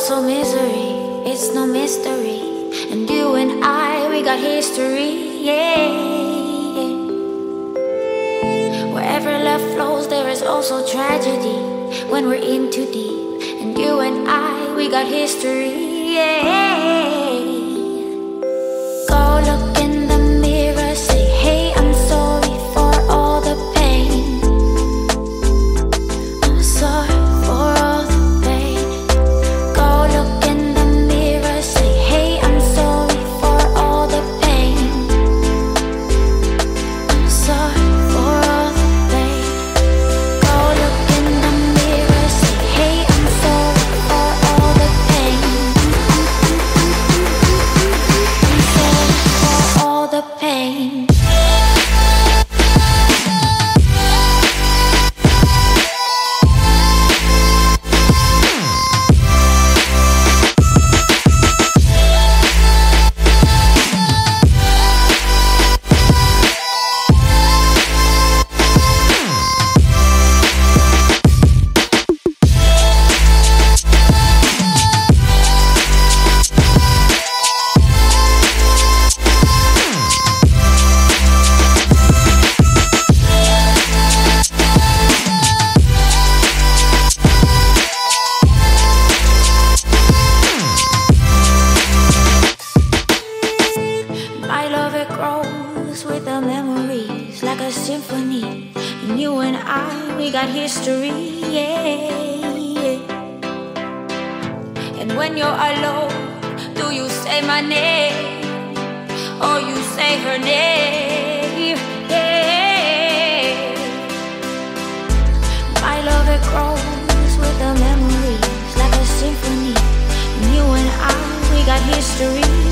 also misery, it's no mystery. And you and I, we got history, yeah. Wherever love flows, there is also tragedy when we're in too deep. And you and I, we got history, yeah. Go look in the mirror, say, hey, I'm sorry for all the pain. I'm sorry for all the pain. Go look in the mirror, say, hey, I'm sorry for all the pain. I'm sorry for all the pain. Go look in the mirror, say, hey, I'm sorry for all the pain. I'm sorry for all the pain. My love, it grows with the memories like a symphony. And you and I, we got history, yeah. And when you're alone, do you say my name or you say her name? Yeah. My love, it grows with the memories like a symphony. And you and I, we got history.